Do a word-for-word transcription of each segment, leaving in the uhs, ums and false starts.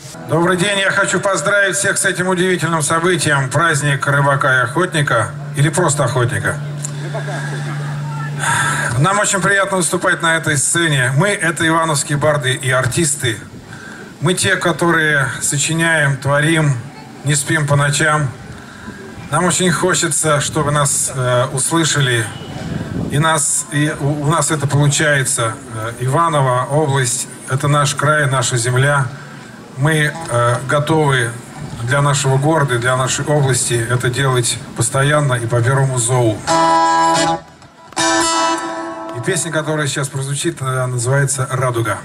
Добрый день, я хочу поздравить всех с этим удивительным событием. Праздник рыбака и охотника. Или просто охотника. Нам очень приятно выступать на этой сцене. Мы — это ивановские барды и артисты. Мы те, которые сочиняем, творим, не спим по ночам. Нам очень хочется, чтобы нас э, услышали. И, нас, и у, у нас это получается. Иваново, область — это наш край, наша земля. Мы э, готовы для нашего города, для нашей области это делать постоянно и по первому зову. И песня, которая сейчас прозвучит, называется «Радуга».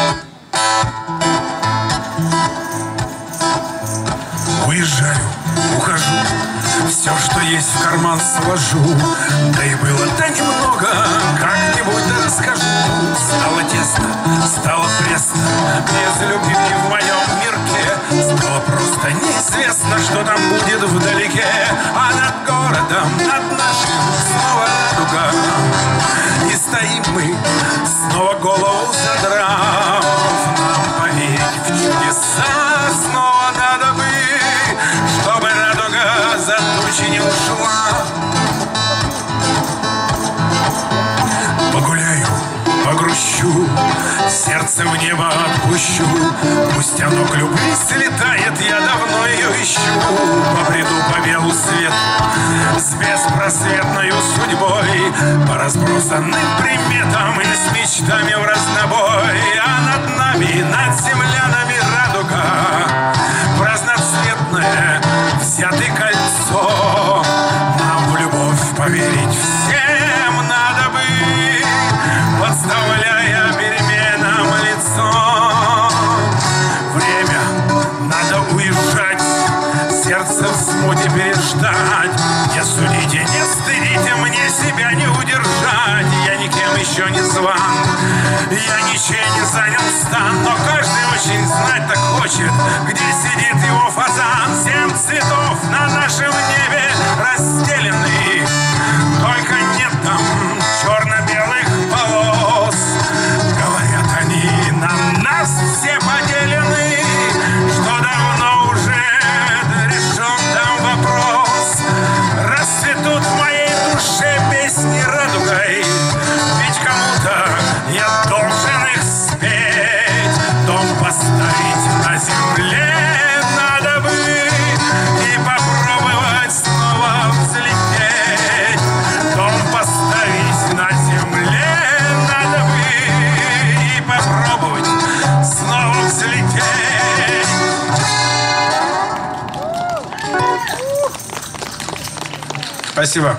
Уезжаю, ухожу, все, что есть в карман сложу. Да и было-то немного, как-нибудь да расскажу. Стало тесно, стало пресно, без любви в моем мирке. Стало просто неизвестно, что там будет вдалеке. А над городом, над нашим снова радуга. И стоим мы, снова голову задрав. Нам поверить в чудеса снова надо бы, чтобы радуга за тучи не ушла. Погуляю, погрущу, сердце в небо отпущу. Пусть оно к любви слетает, я давно ее ищу. Побреду по белу свету с беспросветною судьбой, по разбросанным приметам и с мечтами в разнобой. А над нами, над землянами радуга, разноцветное взятое кольцо. Нам в любовь поверить всем надо бы, подставляя переменам лицо. Время надо уезжать, сердце в смуте переждать. Не судите, не стыдите, мне себя не удержать. Я никем еще не зван, я ничем не занял стан, но каждый очень знать так хочет, где сидит его фазан. Семь цветов на нашем небе расстелены, только нет там черно-белых полос. Говорят они, на нас все поделены, что давно уже решен там вопрос. Расцветут в моей душе песни радугой, ведь кому-то я должен их спеть. Дом поставить на земле надо бы и попробовать снова взлететь. Дом поставить на земле надо бы и попробовать снова взлететь. Спасибо.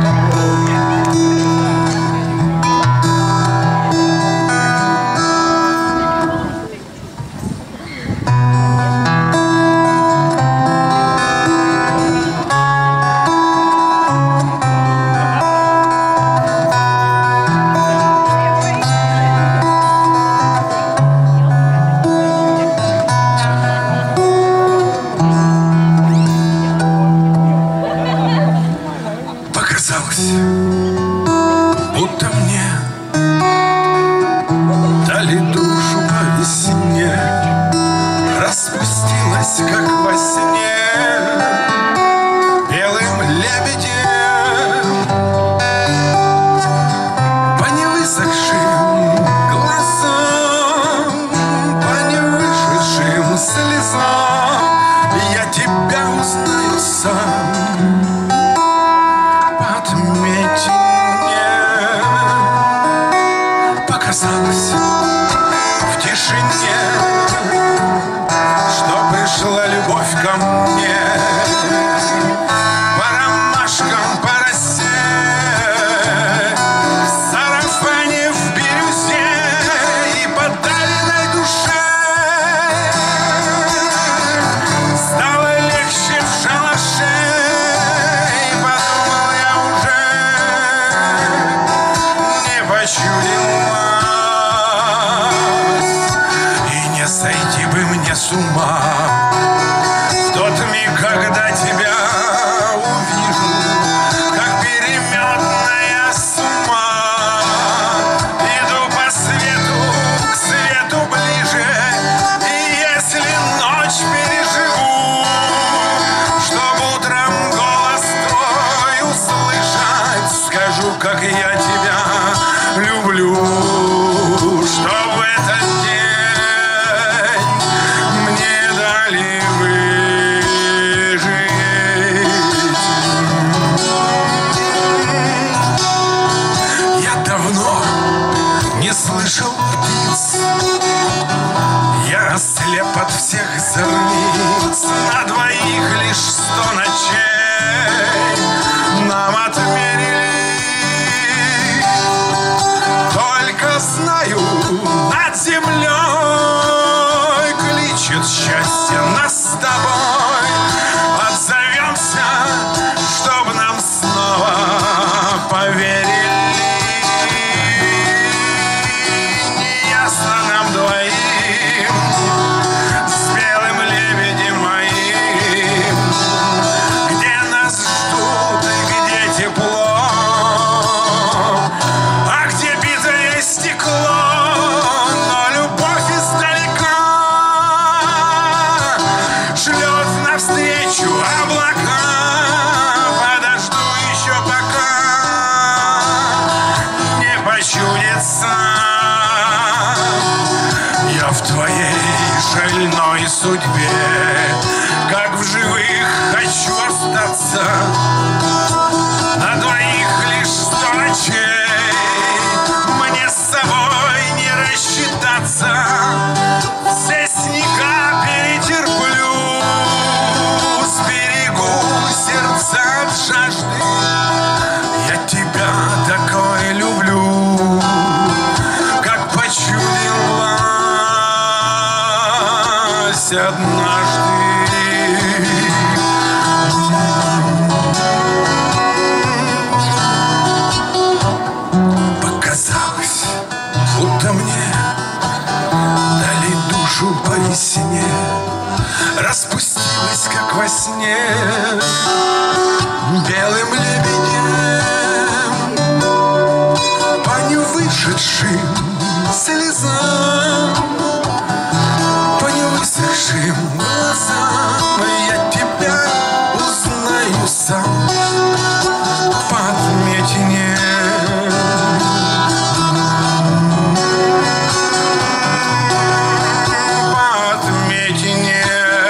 Будто мне дали душу по весне, распустилась, как во сне, белым лебедем по невысохшим глазам, по невышедшим слезам. Я тебя узнаю сам. Отметь мне, показалось в тишине, что пришла любовь ко мне. По ромашкам, по росе, в сарафане, в бирюзе и подаренной душе. Стало легче в шалаше, почудилась, и не сойти бы мне с ума в тот миг, когда тебя увижу, как переметная с ума. Иду по свету, к свету ближе, и если ночь под всех зорниц, на двоих лишь сто ночей нам отмерили. Только знаю, над землей кличет счастье нас с тобой. Отзовемся, чтоб нам снова поверили. Неясно нам двоим с белым лебедем моим, где нас ждут и где тепло, а где битое стекло. Но любовь издалека шлет навстречу облака. Подожду еще пока не почудится я в твоей шальной судьбе. Как в живых хочу остаться, на двоих лишь сто ночей мне с собой не рассчитаться. Все снега перетерплю, сберегу сердца от жажды. Я тебя такой люблю, как почудилась однажды. Показалось, будто мне дали душу по весне, распустилась, как во сне, белым лебедем по невышедшим слезам, по невысохшим глазам. Я тебя узнаю сам по отметине. По отметине.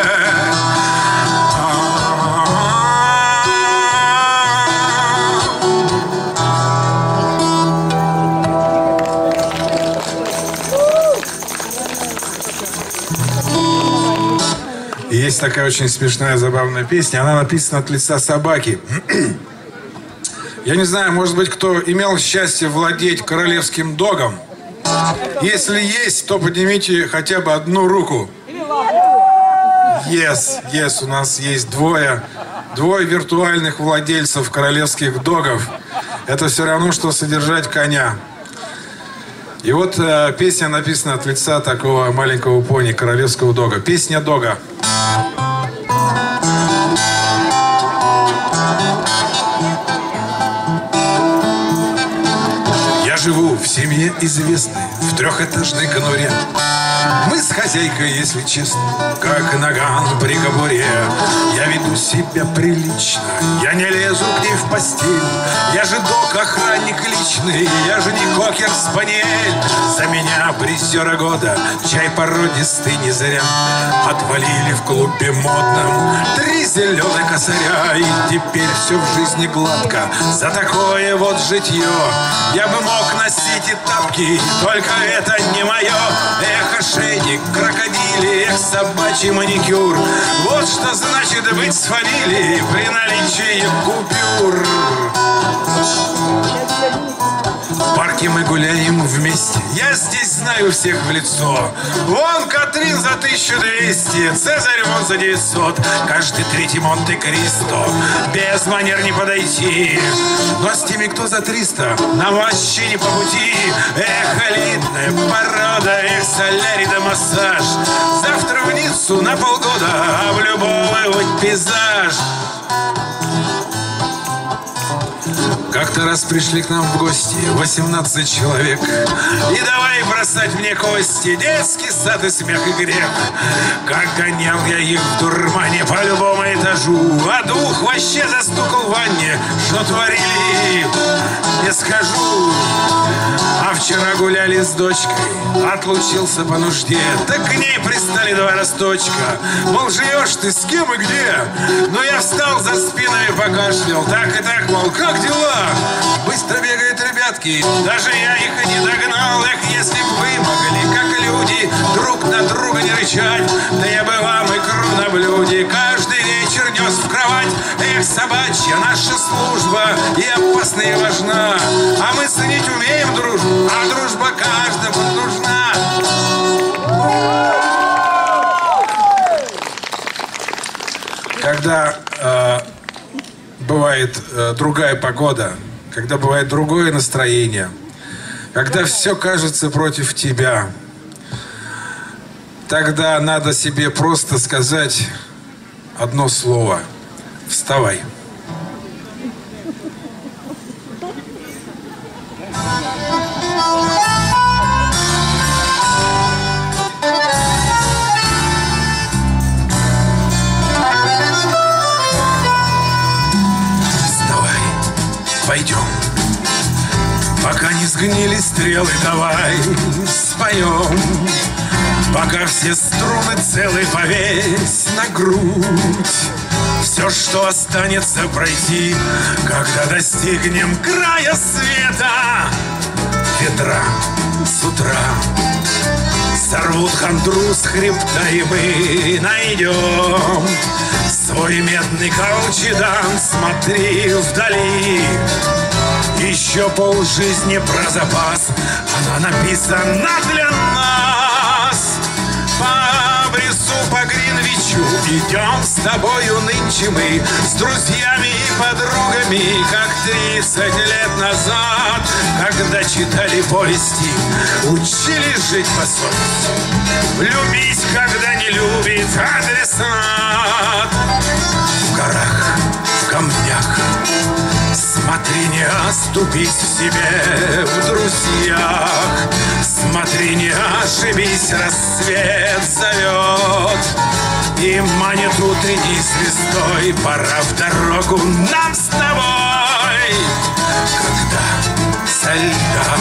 Есть такая очень смешная, забавная песня. Она написана от лица собаки. Я не знаю, может быть, кто имел счастье владеть королевским догом. Если есть, то поднимите хотя бы одну руку. Yes, yes, у нас есть двое, двое виртуальных владельцев королевских догов. Это все равно, что содержать коня. И вот э, песня написана от лица такого маленького пони, королевского дога. Песня дога. Я живу в семье известной, в трехэтажной конуре. Мы с хозяйкой, если честно, как наган при кобуре. Я веду себя прилично, я не лезу к ней в постель. Я же док, охранник личный, я же не кокер-спаниель. За меня призера года, чай породистый не зря. Отвалили в клубе модном три зеленых косаря. И теперь все в жизни гладко, за такое вот житье. Я бы мог носить и тапки, только это не мое. Эх, ошейник, крокодили, эх, собачий маникюр. Вот что значит быть с фамилией при наличии купюр. В парке мы гуляем вместе, я здесь знаю всех в лицо. Вон Катрин за тысячу двести, Цезарь вон за девятьсот. Каждый третий Монте-Кристо, без манер не подойти. Но с теми, кто за триста, нам вообще не по пути. Эх, элитная порода, эх, солярий да массаж. Завтра в Ниццу на полгода облюбовывать пейзаж. Как-то раз пришли к нам в гости восемнадцать человек. И давай бросать мне кости, детский сад и смех и грех. Как гонял я их в дурмане по любому этажу, а двух вообще застукал в ванне. Что творили, не скажу. А вчера гуляли с дочкой, отлучился по нужде. Так к ней пристали два росточка. Мол, живешь ты с кем и где? Но я встал за спиной и покашлял. Так и так, мол, как дела? Быстро бегают ребятки, даже я их и не догнал. Эх, если бы вы могли, как люди, друг на друга не рычать, да я бы вам икру на блюде каждый вечер нес в кровать. Эх, собачья наша служба и опасна, и важна, а мы ценить умеем дружбу, а дружба каждому нужна. Когда э, бывает э, другая погода, когда бывает другое настроение, когда все кажется против тебя, тогда надо себе просто сказать одно слово: вставай. Пойдем, пока не сгнили стрелы, давай споем. Пока все струны целы, повесь на грудь. Все, что останется пройти, когда достигнем края света. Ветра с утра сорвут хандру с хребта, и мы найдем свой медный колчедан. Смотри вдали, еще полжизни про запас, она написана для нас. По обрису, по Гринвичу идем с тобою нынче мы, с друзьями и подругами, как тридцать лет назад, когда читали повести, учились жить по совести, любить, когда не любит адресат. В горах, в камнях, смотри, не оступись в себе, в друзьях. Смотри, не ошибись, рассвет зовет и манит утренней звездой. Пора в дорогу нам с тобой. Когда со льда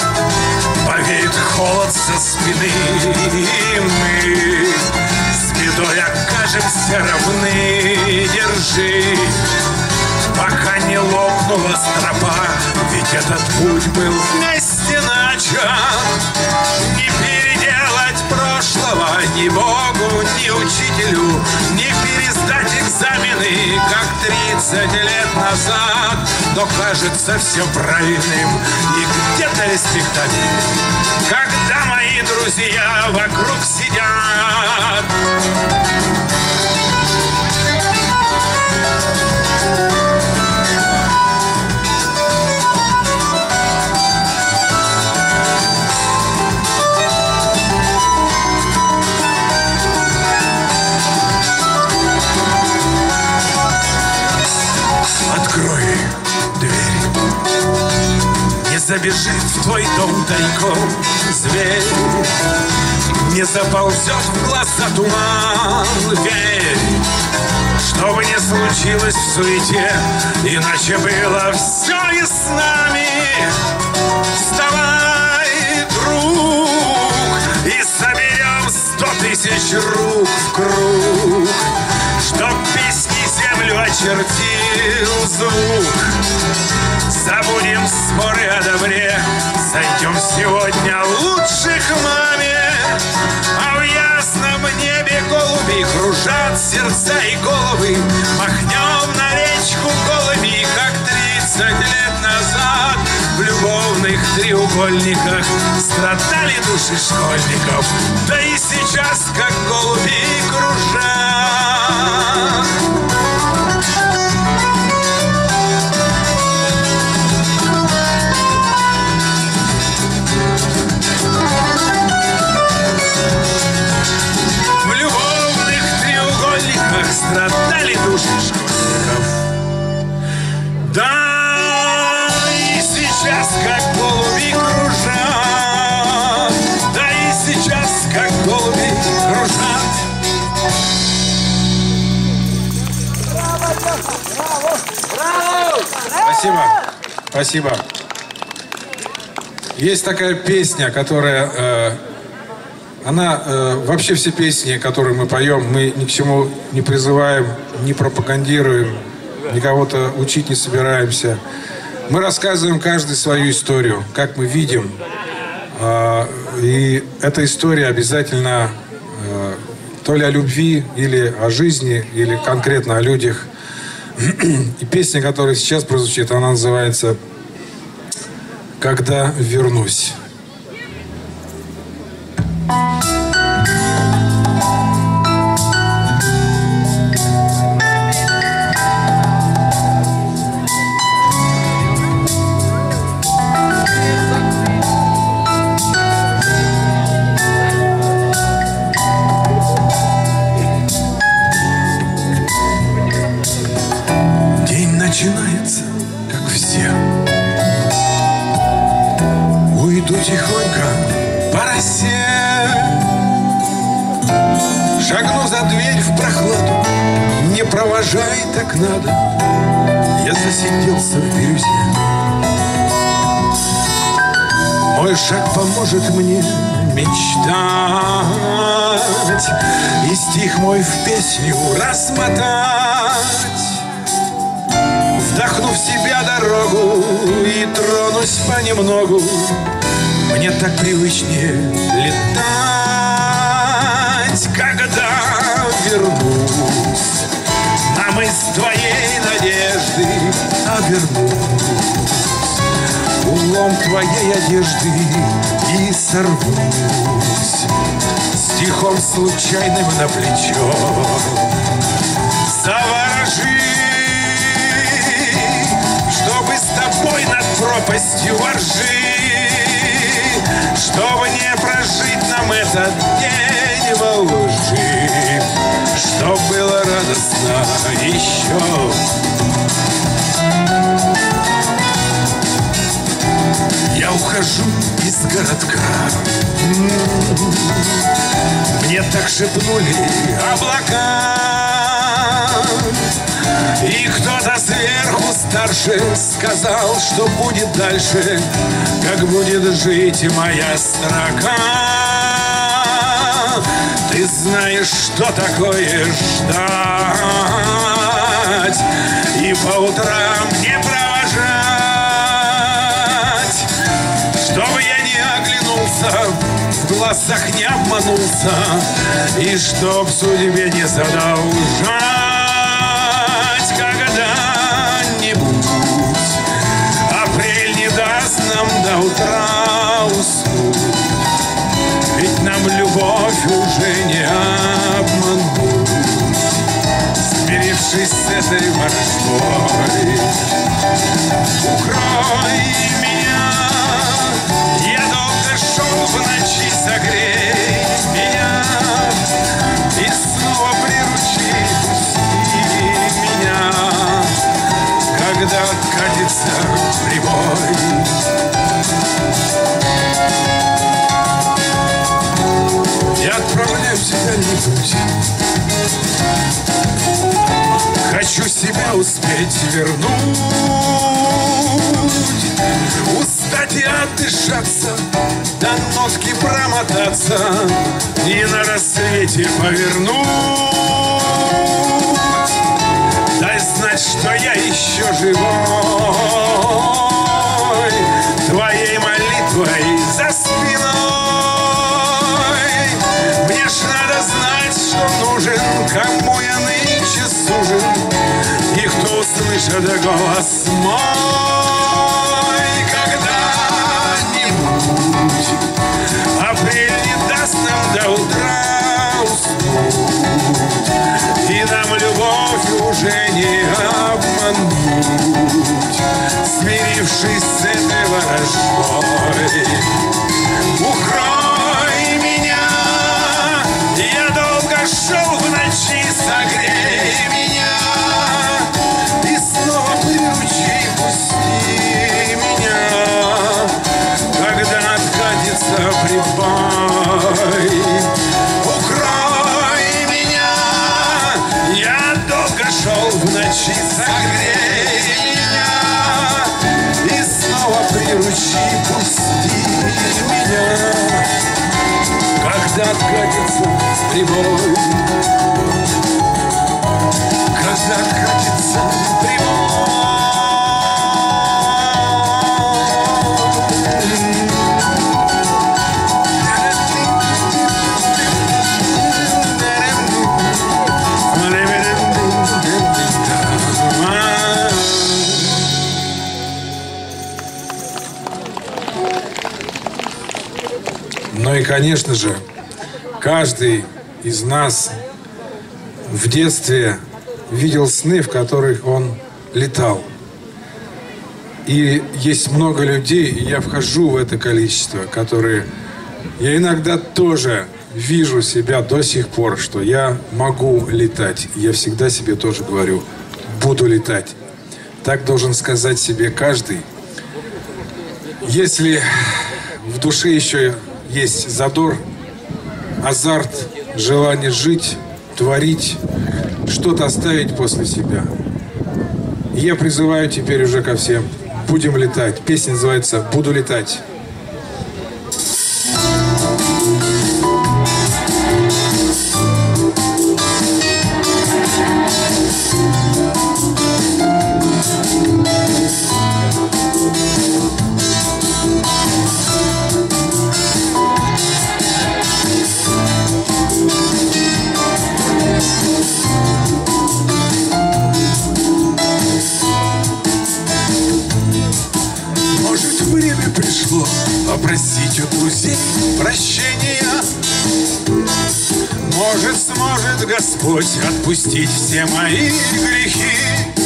повеет холод со спины, и мы с бедой окажемся равны. Держи, пока не лопнула стропа, ведь этот путь был вместе начат. Не переделать прошлого ни Богу, ни учителю, не пересдать экзамены, как тридцать лет назад. Но кажется все правильным, и где-то есть спектакль, когда мои друзья вокруг сидят. Открой дверь, не забежит в твой дом тайком зверь, не заползет в глаза туман. Верь, что бы ни случилось в суете, иначе было все и с нами. Вставай, друг, и соберем сто тысяч рук в круг, чтоб песни землю очертил звук. Забудем споры о добре, зайдем сегодня лучше к маме. А в ясном небе голуби кружат сердца и головы. Махнем на речку голыми, как тридцать лет назад. В любовных треугольниках страдали души школьников, да и сейчас, как голуби, кружат. Страдали души школьников. Да, и сейчас, как голуби кружат. Да, и сейчас, как голуби кружат. Браво, браво, браво! Спасибо, спасибо. Есть такая песня, которая... Э, Она, э, вообще все песни, которые мы поем, мы ни к чему не призываем, не пропагандируем, никого-то учить не собираемся. Мы рассказываем каждый свою историю, как мы видим. И эта история обязательно то ли о любви, или о жизни, или конкретно о людях. И песня, которая сейчас прозвучит, она называется «Когда вернусь». Начинается, как все. Уйду тихонько по росе, шагну за дверь в прохладу, не провожай, так надо. Я засиделся в бирюзе. Мой шаг поможет мне мечтать, и стих мой в песню расмотать. Вдохну в себя дорогу и тронусь понемногу. Мне так привычнее летать. Когда вернусь на мыс твоей надежды, обернусь улом твоей одежды и сорвусь стихом случайным на плечо. Заворожи, чтобы с тобой над пропастью воржи, чтобы не прожить нам этот день во лжи, чтоб было радостно еще. Я ухожу из городка, мне так шепнули облака. И кто-то сверху старше сказал, что будет дальше, как будет жить моя строка. Ты знаешь, что такое ждать и по утрам не провожать, чтобы я не оглянулся, в глазах не обманулся, и чтоб судьбе не задолжать. Когда-нибудь апрель не даст нам до утра уснуть, ведь нам любовь уже не обмануть. Смирившись с этой ворожбой, укрой меня. Я долго шел в ночи, согрей меня и снова приручи, пусти меня. Когда откатится прибой, я отправляюсь в дальний путь. Хочу себя успеть вернуть, устать и отдышаться, до нотки промотаться и на рассвете повернуть. Дай знать, что я еще живой, твоей молитвой за спиной. Мне ж надо знать, что нужен, кому я нынче сужен, и кто услышит голос мой. Когда-нибудь апрель не даст нам до утра уснуть, и нам любовь уже не обмануть. Смирившись с этой ворожбой, укрой меня. Я долго шел в ночи, согрей меня и снова приручи, пусти меня. Когда откатится прибой, укрой меня. Я долго шел в ночи, согрей меня и снова приручи, пусти меня. Когда откатится прибой, когда откатится прибой. конечно же, каждый из нас в детстве видел сны, в которых он летал. И есть много людей, и я вхожу в это количество, которые... Я иногда тоже вижу себя до сих пор, что я могу летать. Я всегда себе тоже говорю, буду летать. Так должен сказать себе каждый. Если в душе еще есть задор, азарт, желание жить, творить, что-то оставить после себя. И я призываю теперь уже ко всем. Будем летать. Песня называется «Буду летать». Попросить у друзей прощения. Может, сможет Господь отпустить все мои грехи.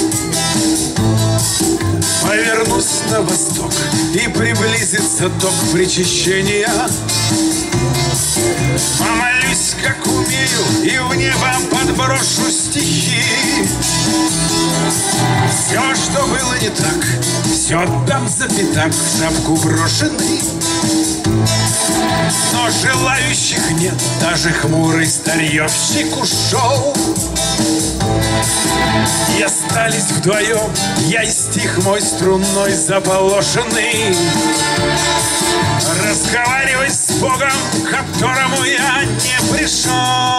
Повернусь на восток, и приблизится ток причащения. Помолюсь, как умею, и в небо подброшу стихи. Все, что было не так, все отдам за пятак, в шапку брошенный. Но желающих нет, даже хмурый старьевщик ушел. И остались вдвоем, я и стих мой струнной заполошенный. Разговаривать с Богом, к которому я не пришел.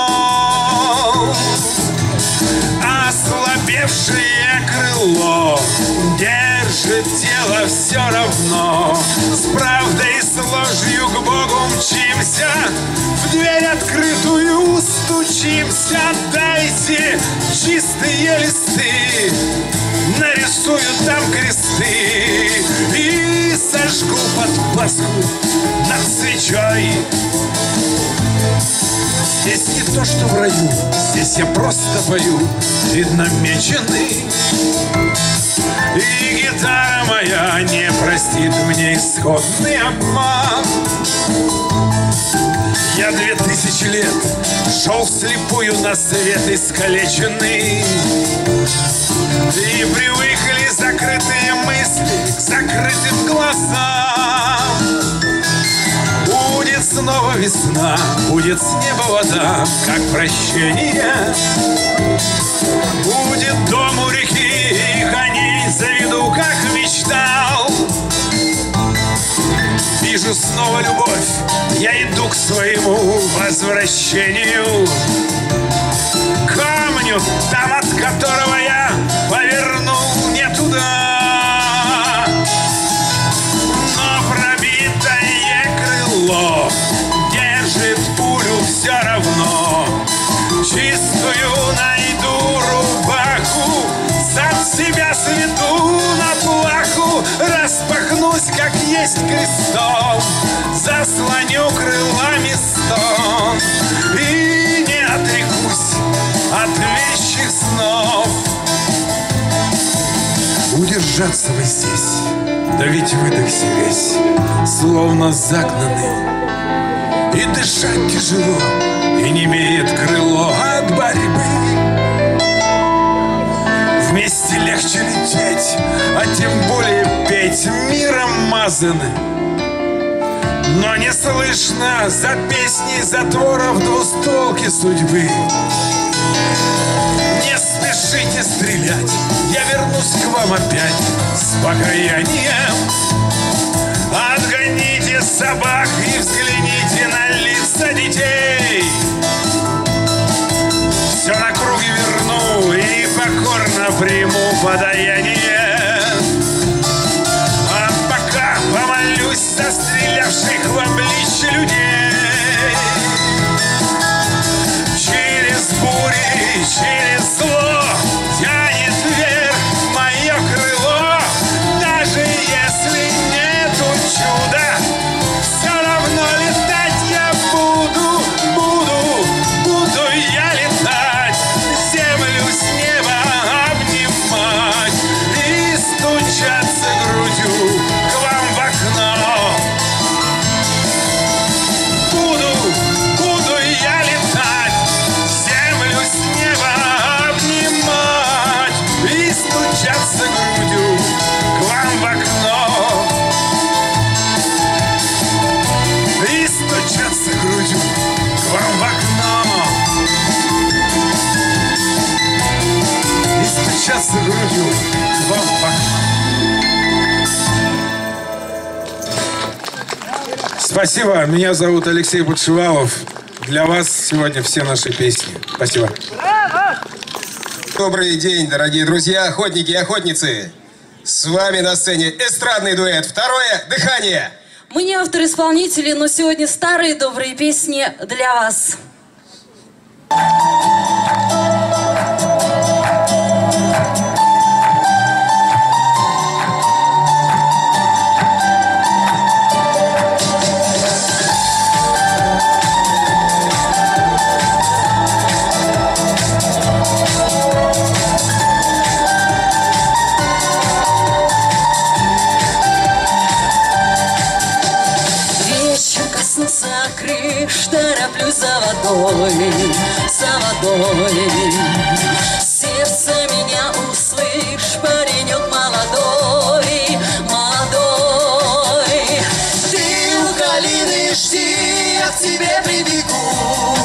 Ослабевшее крыло держит тело все равно. С правдой и с ложью к Богу мчимся, в дверь открытую стучимся. Дайте чистые листы, нарисую там кресты и сожгу под Пасху над свечой. Здесь не то, что в раю, здесь я просто пою, преднамеченный. И гитара моя не простит мне исходный обман. Я две тысячи лет шел вслепую на свет искалеченный. И привыкли закрытые мысли к закрытым глазам. Будет снова весна, будет с неба вода, как прощение. Будет дом у реки, и коней заведу, как мечтал. Вижу снова любовь, я иду к своему возвращению. Камню, там, от которого я повернул не туда. Но пробитое крыло держит пулю все равно. Чистую найду рубаху, сам себя сведу на плаху. Распахнусь, как есть, крестом, заслоню крылами стон. И не отрекусь от вещих снов. Удержаться бы здесь, да ведь выдохся весь, словно загнанный. И дышать тяжело, и не имеет крыло от борьбы. Вместе легче лететь, а тем более петь, миром мазаны. Но не слышно за песней затворов двустолки судьбы. Не спешите стрелять, я вернусь к вам опять с покаянием. Отгоните собак и взгляните на лица детей. Все на круги верну и покорно приму подаяние. А пока помолюсь за стрелявших в обличье людей. Через бури, через зло тянет вверх мое крыло. Даже если нету чуда, все равно летать я Спасибо. Меня зовут Алексей Подшивалов. Для вас сегодня все наши песни. Спасибо. Добрый день, дорогие друзья, охотники и охотницы. С вами на сцене эстрадный дуэт «Второе дыхание». Мы не авторы-исполнители, но сегодня старые добрые песни для вас. Крыш, тороплюсь за водой, за водой. Сердце меня услышь, паренек молодой, молодой. Ты у калины жди, я к тебе прибегу.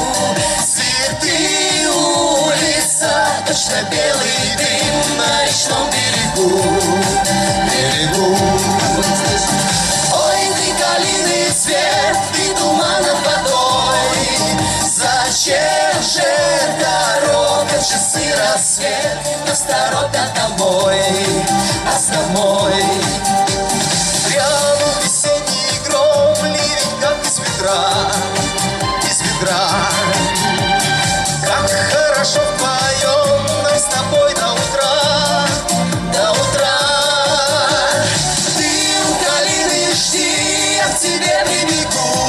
Цветы улица, точно белый дым на речном берегу, берегу. Ой, ты калины цвет, ты туман над водой. Зачем же дорога, часы рассвет, нас торопят домой, нас домой. Грянул весенний гром, ливень как из ведра, из ведра. Как хорошо вдвоем нам с тобой до утра, до утра. Ты у калины жди, я к тебе прибегу.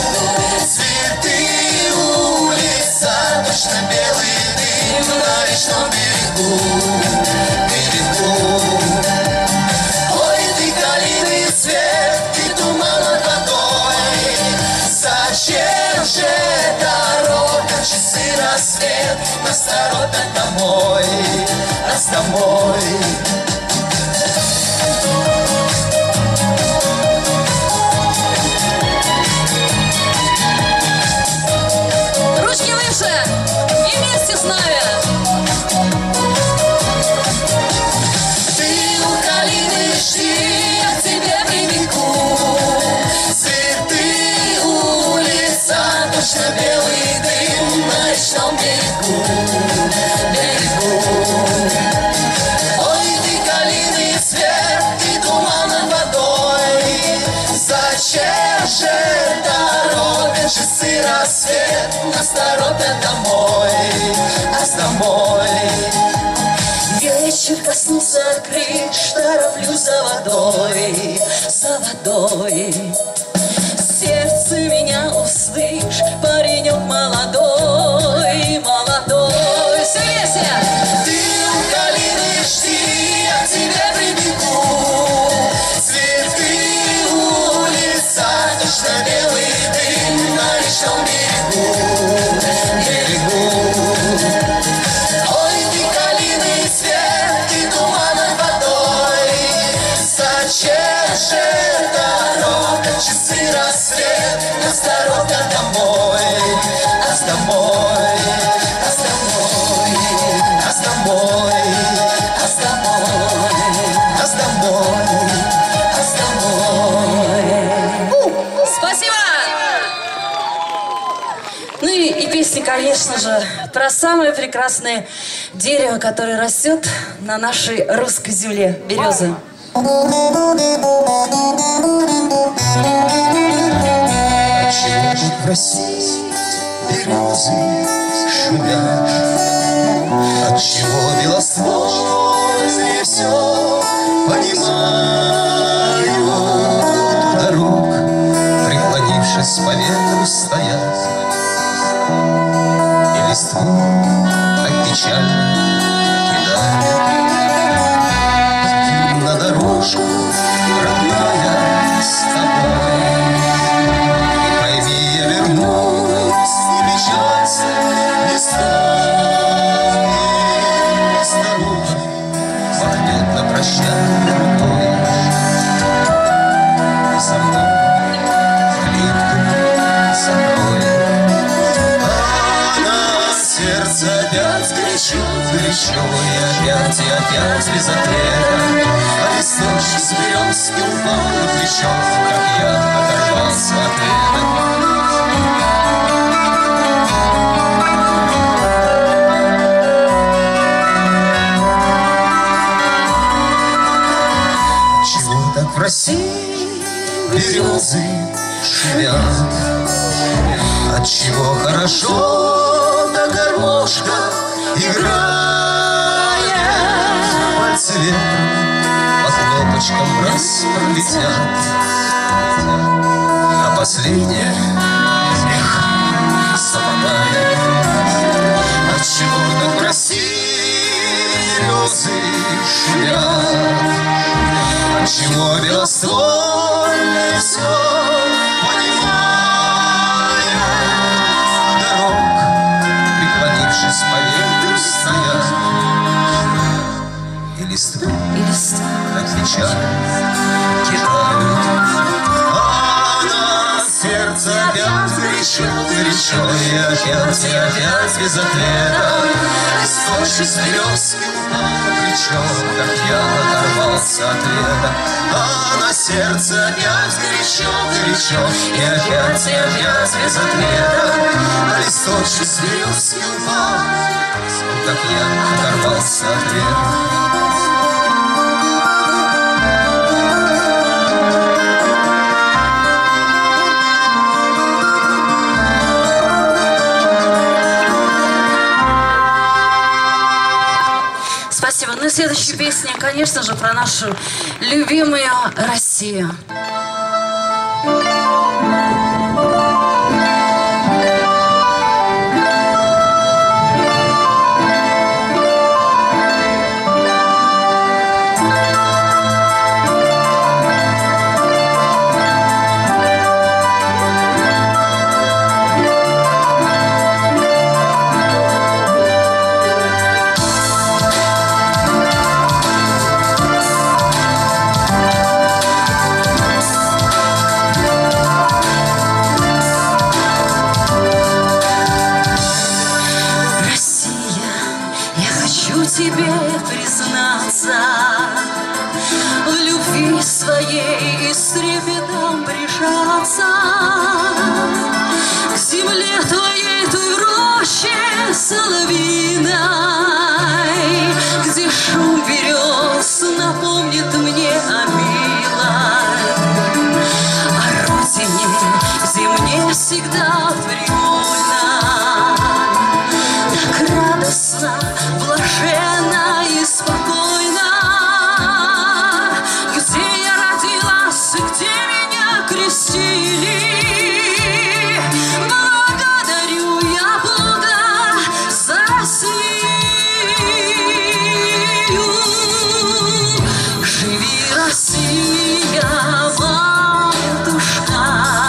Цветы улица, точно белый дым на речном берегу, берегу. Ой, ты калины цвет, ты туман над водой. Зачем же дорога, часы рассвет, нас торопят домой, нас домой. Ручки выше и вместе с нами. Ты у калины жди, я к тебе прибегу. Цветы улица, точно белый дым на речном берегу, берегу. Ой, ты калины цвет, ты туман над водой. Зачем же дорога, часы рассвет, нас торопят домой, нас домой. Вечер коснулся крыш, тороплюсь за водой, за водой. Сердце меня услышь, паренек молодой, молодой. Все вместе! Ты у калины жди, я к тебе прибегу. Цветы улица, точно белый дым на речном берегу, берегу. Ой, ты калины цвет, ты туман над водой. Зачем же дорога, часы рассвет, нас торопят домой, нас домой, нас домой, нас домой, нас домой, нас домой, нас домой. Спасибо! Ну и, и песня, конечно же, про самое прекрасное дерево, которое растет на нашей русской земле, березы. Отчего же в России березы шумят? Отчего белоснежные все понимают? У дорог, преклонившись по ветру, стоят, и листву так печально кидают. На дорожку, родная, с тобой. Пойми, я вернусь, не печалься, не станет. Старуха махнет на прощание рукой. И со мной калитку закрой. А на сердце опять горячо, горячо, и опять, и опять без ответа. А листочек с березки упал на плечо, как я оторвался от ответа. Чего так в России березы шумят? Отчего хорошо на гармошках играет? Пальцы ветром по кнопочкам раз пролетят, а последняя из них совпадает. Отчего так в России березы шумят? Отчего белоствольное все по ветру стоят, и листву, как печаль, кидают. А на сердце опять горячо, горячо, и опять, и опять без ответа. Листочек с березки упал на плечо, как я оторвался от ответа. А на сердце опять горячо, горячо, и опять, и опять без ответа. А листочек с березки упал, как я оторвался от ответа. Спасибо. Ну и следующая песня, конечно же, про нашу любимую Россию. Тебе признаться в любви своей и с трепетом прижаться к земле твоей, той в роще соловьиной, где шум берез напомнит мне о милой, о родине, где мне всегда привольно, так радостно, блаженно и спокойно, где я родилась и где меня крестили. Благодарю я Бога за Россию. Живи, Россия, матушка,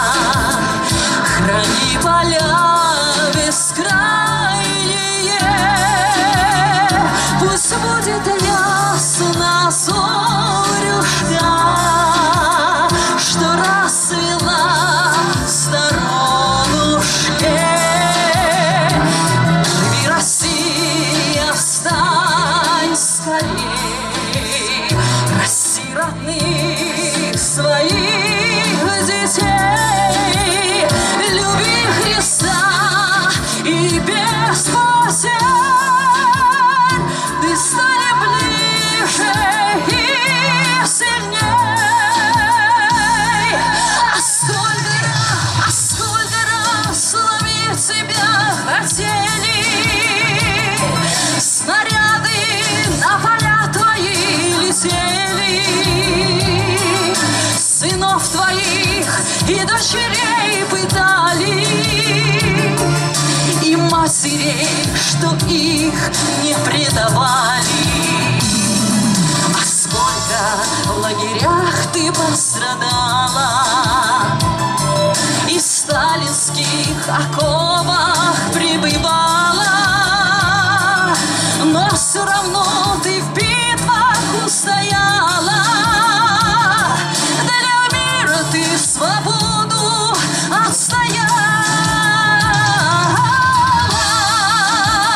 храни поля бескрайние. Пусть будет ясно зорюшка, что расцвела в сторонушке. Живи, Россия, встань скорей, прости родных своих детей, люби Христа и без потерь ты стань ближе и сильней. А сколько раз, а сколько раз словить тебя хотели, снаряды на поля твои летели, сынов твоих и дочерей пытали, и матерей, что их не предавали. А сколько в лагерях ты пострадала, из сталинских оковах прибывала, но все равно ты в битвах устояла. Для мира ты свободу отстояла.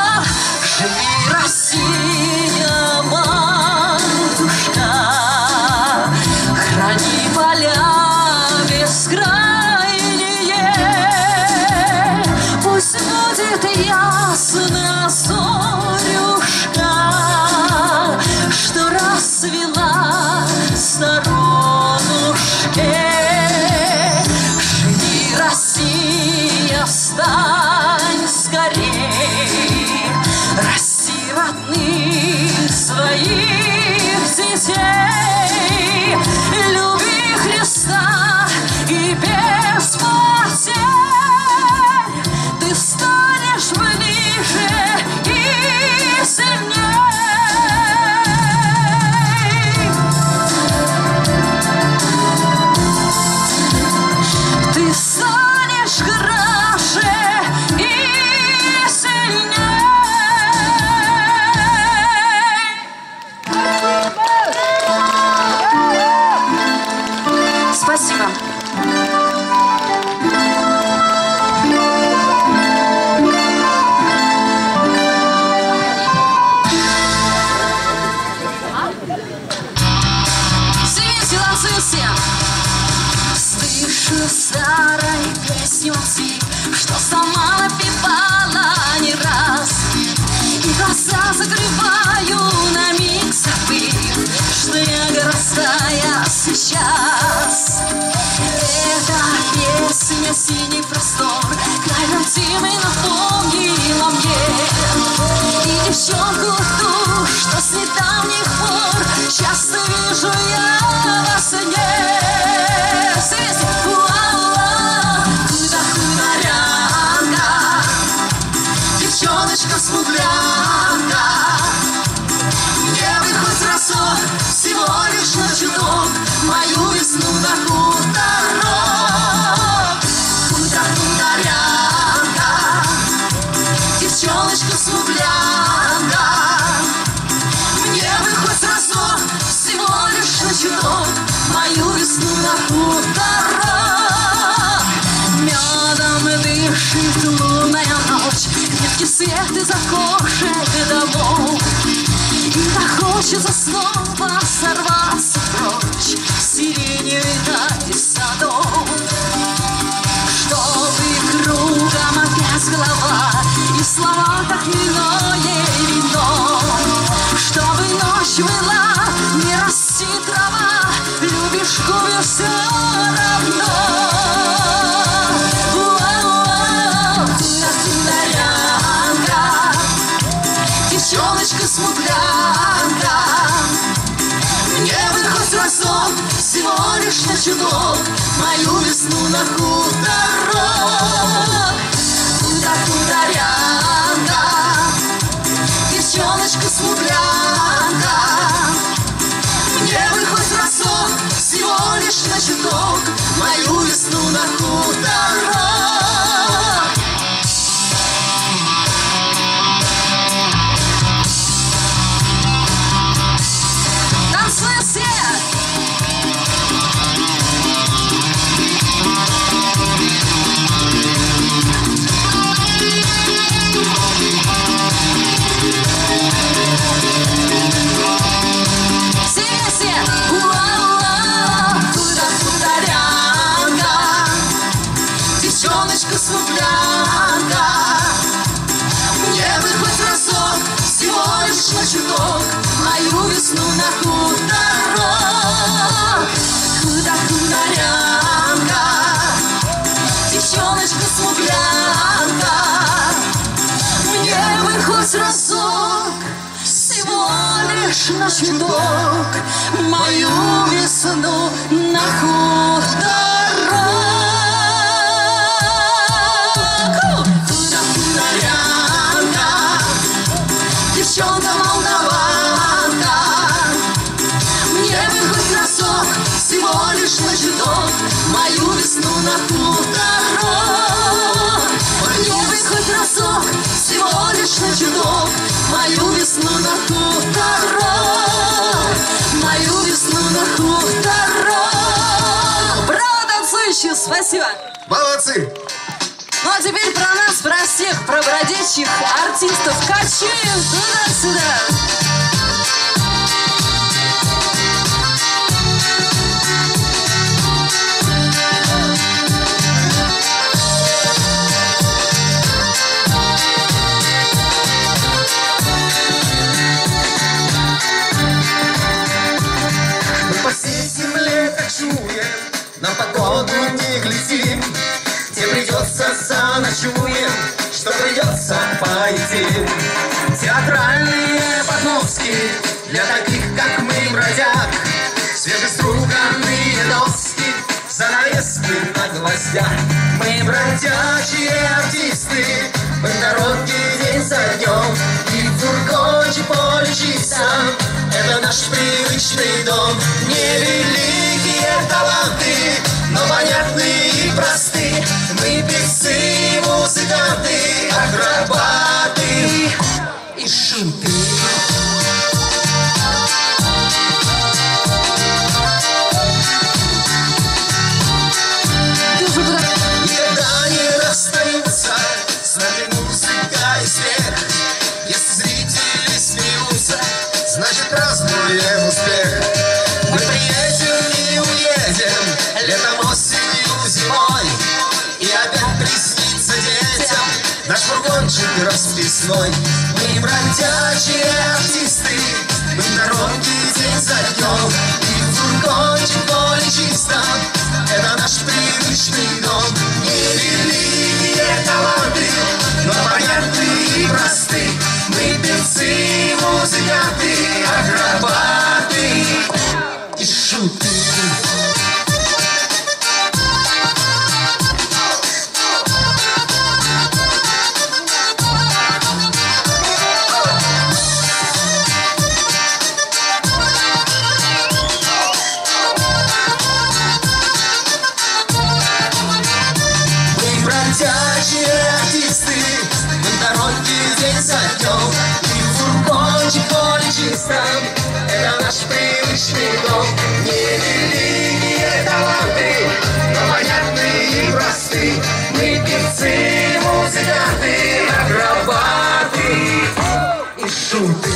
детей. Люби Христа и без потерь ты станешь ближе и сильней. Ты станешь краше и сильней. Спасибо. Сидите, танцуют все. Слышу старой песню мотив, что сама напевала не раз. И глаза закрываю на миг, забыв, что я городская сейчас. Эта песня синий простор, край родимый напомнила мне. И девчонку ту, что с недавних пор часто вижу я во сне. Девчоночка-смуглянка, мне бы хоть разок, всего лишь на чуток, мою весну на хуторок. Хутор-хуторянка, девчоночка-смуглянка, мне бы хоть разок, всего лишь на чуток, мою весну на хуторок. Медом дышит лунная ночь, редкий свет из окошек домов. И так хочется снова сорваться прочь в сиреневый рай садов. Чтобы кругом опять голова и слова так хмельное вино. Чтобы ночь была, не расти трава, любишь губы все равно. Девчоночка-смуглянка, мне бы хоть разок, всего лишь на чуток, мою весну на хуторок. Хутор-хуторянка, девчоночка-смуглянка, мне бы хоть разок, всего лишь на чуток, мою весну на хуторок. Девчоночка-смуглянка, мне бы хоть разок, всего лишь на чуток, мою весну на хуторок. Хутор-хуторянка, девчоночка-смуглянка, мне бы хоть разок, всего лишь на чуток, мою весну на хуторок. Девчонка молдаванка, мне бы хоть разок, всего лишь на чуток, мою весну на хуторок. Мне бы хоть разок, всего лишь на чуток, мою весну на хуторок, мою весну на хуторок. Браво, танцующие, спасибо. Молодцы! Ну а теперь про нас, про всех, про бродячих артистов. Качаем туда-сюда. Мы по всей земле кочуем, на погоду не глядим. Где придется, заночуем, что придется, поедим. Театральные подмостки для таких, как мы, бродяг. гостях. Мы бродячие артисты, мы дороги день за днем. И фургончик поле чистом, это наш привычный дом. Невеликие таланты, но понятные и просты. Мы певцы, музыканты, акробаты и шуты. Никогда не расстаются с нами музыка и смех. Если зрители смеются, значит празднуем успех. Мы приедем и уедем, летом, осенью, зимой, и опять приснится детям наш фургончик расписной. Мы бродячие артисты, мы дороги день за днем. И фургончик поле чистом, это наш привычный дом. Невеликие таланты, но понятные и просты. Мы певцы, музыканты, акробаты и шуты. Бродячие артисты, мы дороги день за днем. И фургончик поле чистом, это наш привычный дом. Невеликие таланты, но понятные и просты. Мы певцы, музыканты, акробаты и шуты.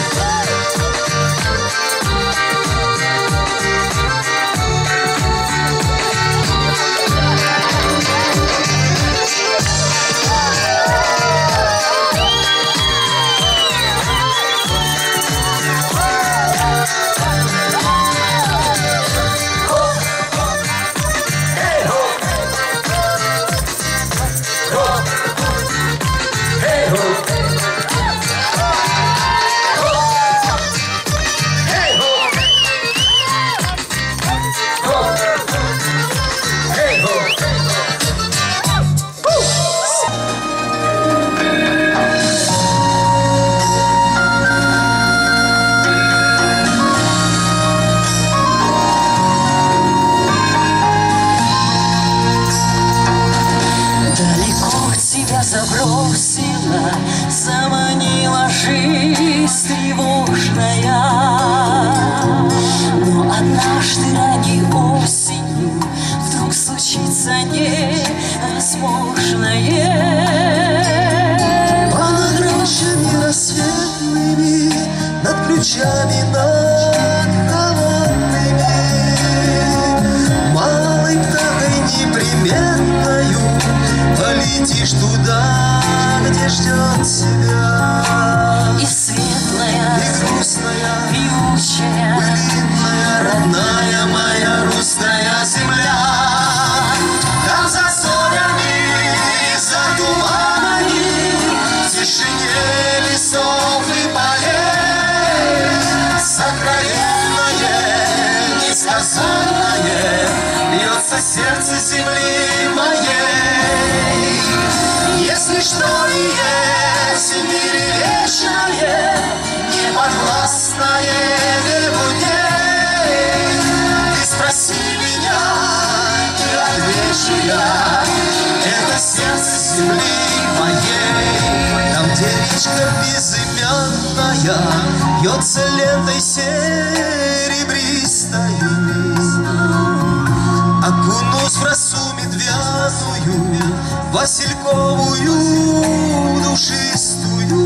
Забросила, заманила жизнь тревожная. Но однажды ранней осенью вдруг случится невозможное. Над рощами рассветными, над ключами, над холодными, малой птахой неприметною полетишь туда, где ждет тебя. И светлая, и грустная, певучая, былинная, родная моя русская земля. Там за зорями, за туманами, в тишине лесов и полей, сокровенное, несказанное бьется сердце земли моей. Если что и есть в мире вечное, неподвластное небу дней, ты спроси меня, и отвечу я, это сердце земли моей. Там, где речка безымянная бьется лентой серебристою, окунусь в росу медвяную, васильковую душистую.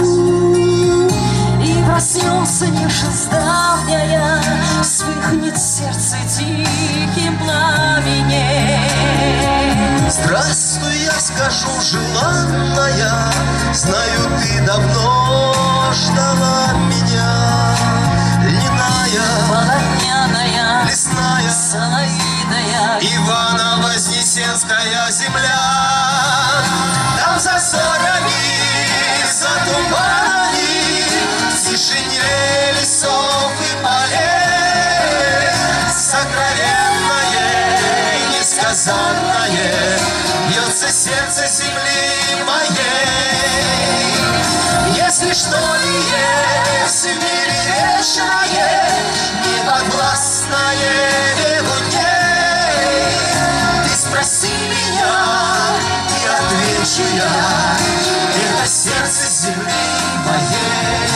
И проснется нежездавняя, вспыхнет сердце диким пламенем. Здравствуй, я скажу, желанная, знаю, ты давно ждала меня. Льняная, Полотняная, лесная, соловиная, Ивано-Вознесенская земля. Там за зорями, за туманами, в тишине лесов и полей, сокровенное и несказанное бьется сердце земли моей. Если что и есть в мире вечное, неподвластное веку дней, ты спроси меня, и отвечу я, это сердце земли моей.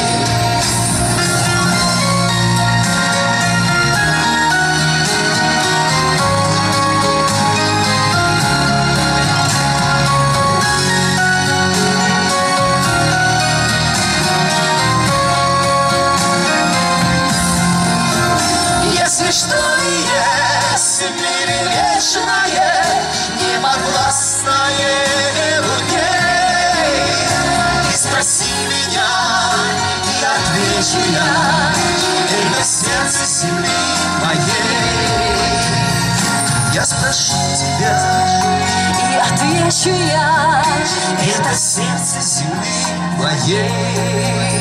Если что и есть в мире вечное, неподвластное веку дней, ты спроси меня, и отвечу я, это сердце земли моей. Я спрошу тебя, и отвечу я, это сердце земли моей.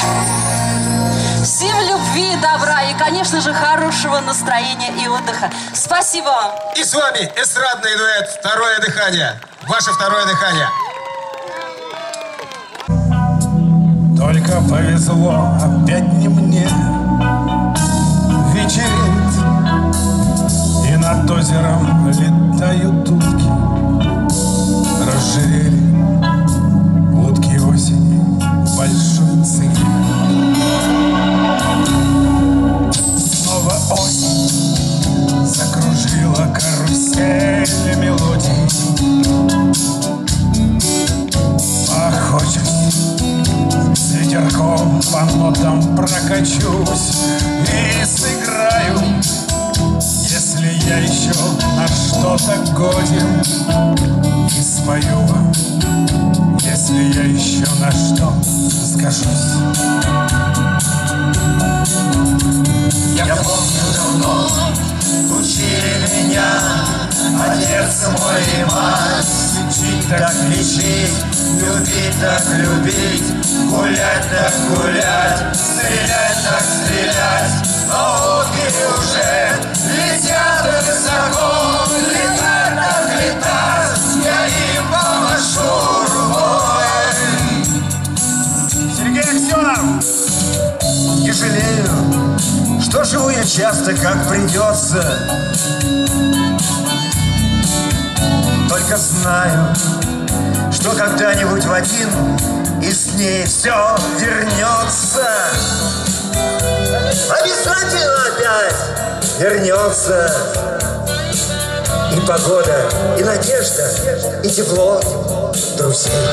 Всем любви, добра и, конечно же, хорошего настроения и отдыха. Спасибо вам. И с вами эстрадный дуэт «Второе дыхание». Ваше второе дыхание. Только повезло опять не мне. Вечереет, и над озером летают утки. Разжирели утки осени в большой цене. Снова осень закружила карусель мелодий. Охочусь, с ветерком по нотам прокачусь и сыграю, если я еще на что-то годен, и спою вам, если я еще на что скажусь. Я помню давно, учили меня отец мой и мать. Лечить так лечить, любить так любить, гулять так гулять, стрелять так стрелять. Но утки уже летят высоко, летать так летать, я им помашу рукой. Сергей Аксенов, не жалею, что живу я часто, как придется. Только знаю, что когда-нибудь в один и с ней все вернется. Обязательно опять вернется. И погода, и надежда, и тепло друзей.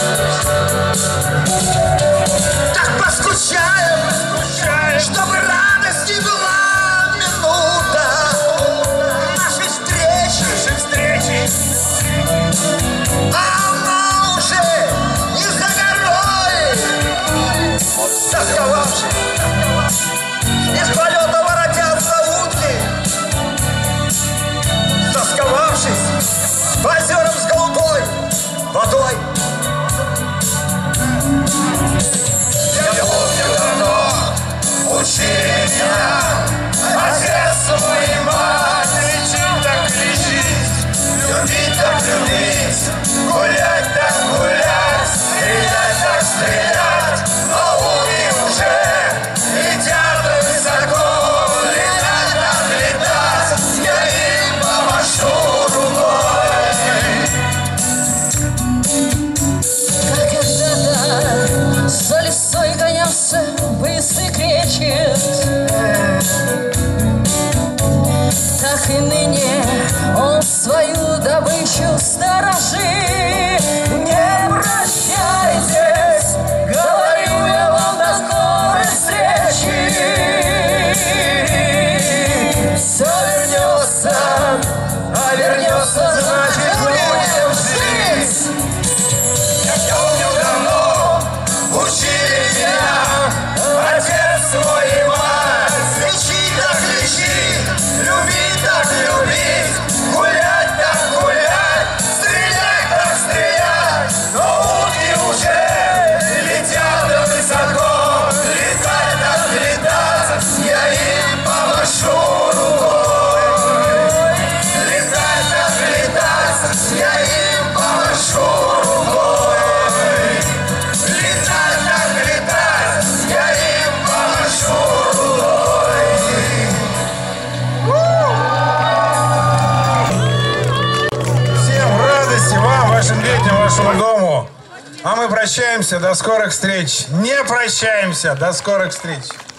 Так поскучаем, чтобы радость не была минута нашей встречи, нашей встречи. Она уже не за горой, тосковавшись, из полета воротятся утки, тосковавшись по озерам с голубой водой. Я помню давно, учили меня отец мой и мать. Лечить так лечить, любить так любить, гулять так гулять, стрелять так стрелять. Но утки уже нашему дому. А мы прощаемся, до скорых встреч. Не прощаемся, до скорых встреч.